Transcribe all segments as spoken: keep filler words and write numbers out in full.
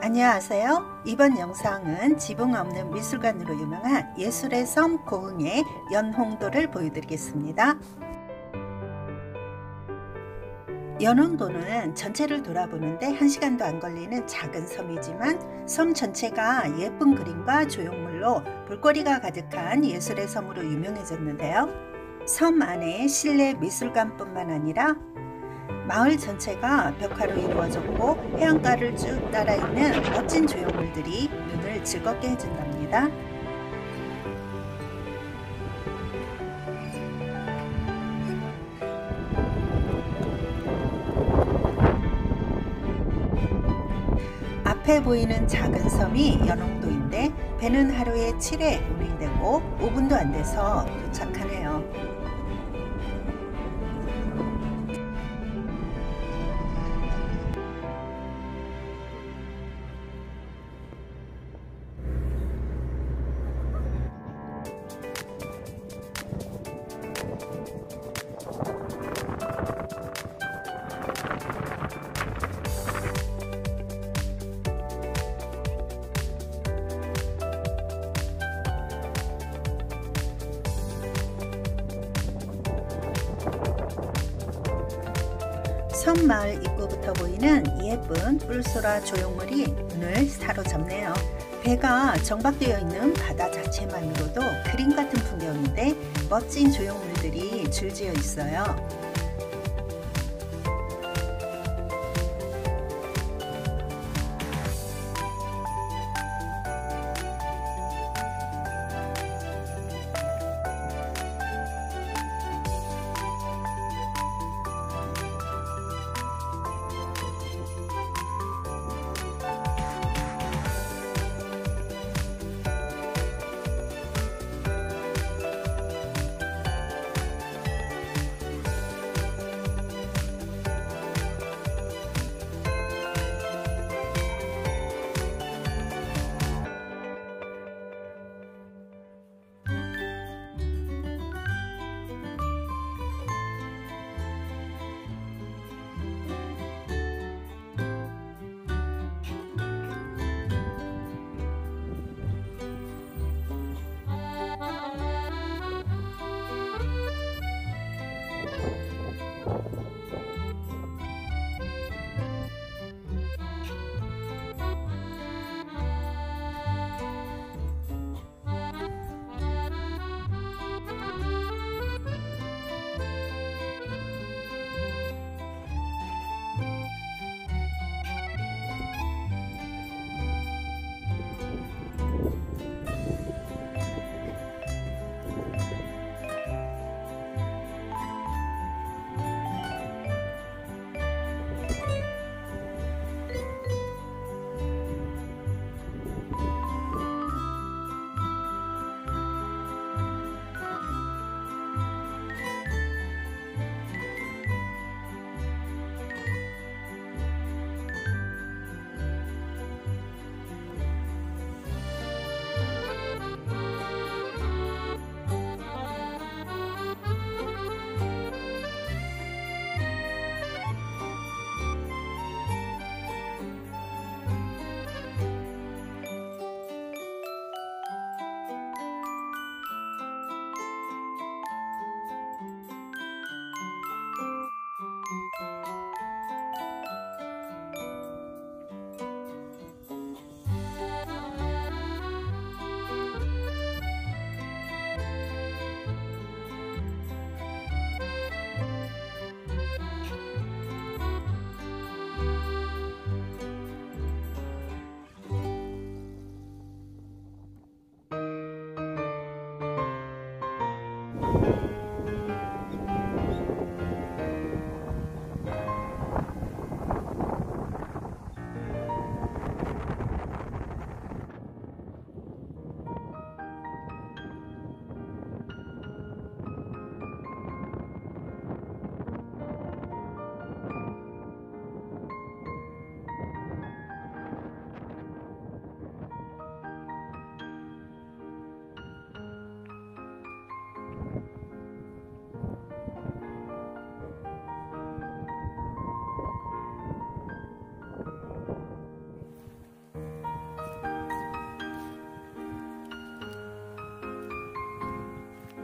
안녕하세요. 이번 영상은 지붕 없는 미술관으로 유명한 예술의 섬 고흥의 연홍도를 보여드리겠습니다. 연홍도는 전체를 돌아보는데 한 시간도 안 걸리는 작은 섬이지만 섬 전체가 예쁜 그림과 조형물로 볼거리가 가득한 예술의 섬으로 유명해졌는데요. 섬 안에 실내 미술관뿐만 아니라 마을 전체가 벽화로 이루어졌고 해안가를 쭉 따라 있는 멋진 조형물들이 눈을 즐겁게 해준답니다. 앞에 보이는 작은 섬이 연홍도인데 배는 하루에 칠 회 운행되고 오 분도 안 돼서 도착하네요. 섬마을 입구부터 보이는 예쁜 뿔소라 조형물이 눈을 사로잡네요. 배가 정박되어 있는 바다 자체만으로도 그림 같은 풍경인데 멋진 조형물들이 줄지어 있어요.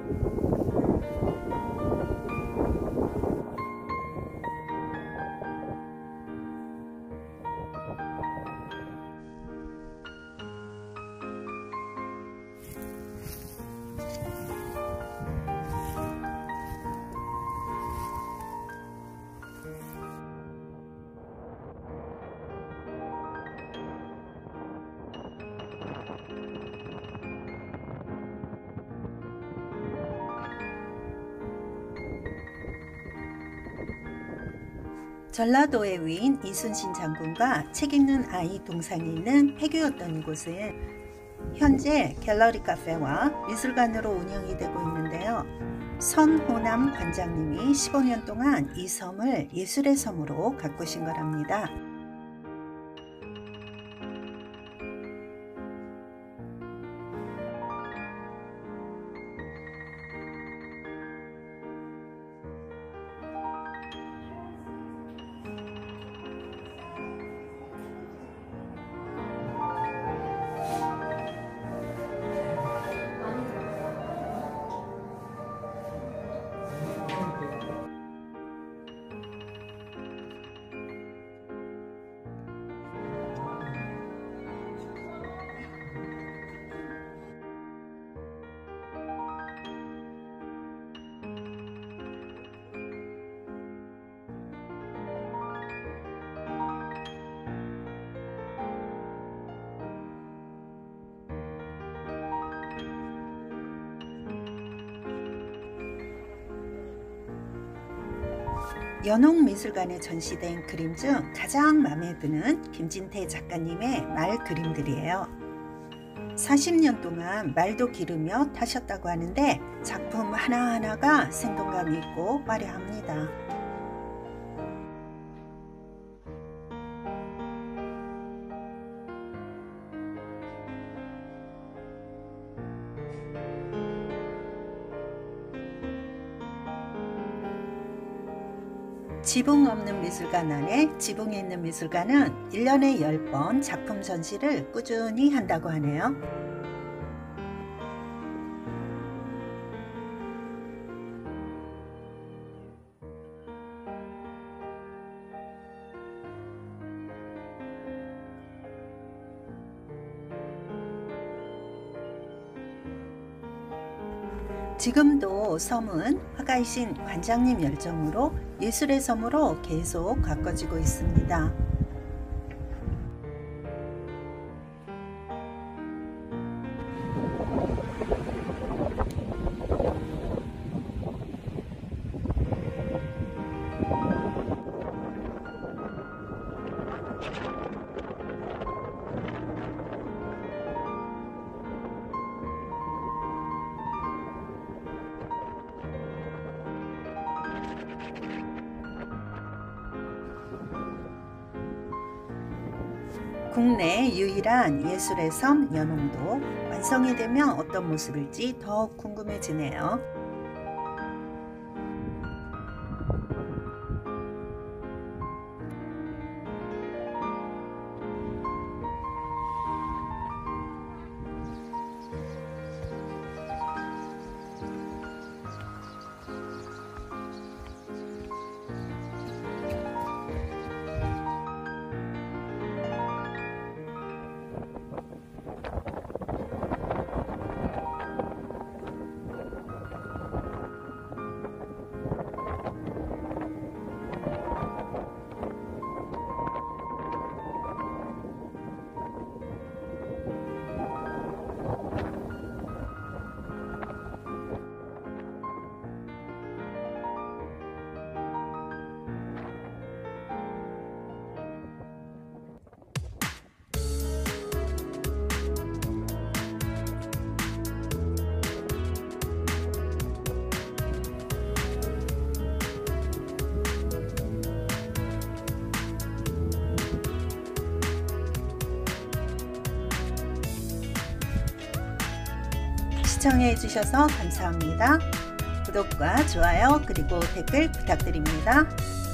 전라도의 위인 이순신 장군과 책 읽는 아이 동상이 있는 폐교였던 이곳은 현재 갤러리 카페와 미술관으로 운영이 되고 있는데요. 선호남 관장님이 십오 년 동안 이 섬을 예술의 섬으로 가꾸신 거랍니다. 연옥미술관에 전시된 그림 중 가장 마음에 드는 김진태 작가님의 말 그림들이에요. 사십 년 동안 말도 기르며 타셨다고 하는데 작품 하나하나가 생동감이 있고 화려합니다. 지붕 없는 미술관 안에 지붕에 있는 미술관은 일 년에 십 번 작품 전시를 꾸준히 한다고 하네요. 지금도 섬은 화가이신 관장님 열정으로 예술의 섬으로 계속 가꿔지고 있습니다. 국내 유일한 예술의 섬 연홍도 완성이 되면 어떤 모습일지 더욱 궁금해지네요. 시청해 주셔서 감사합니다. 구독과 좋아요 그리고 댓글 부탁드립니다.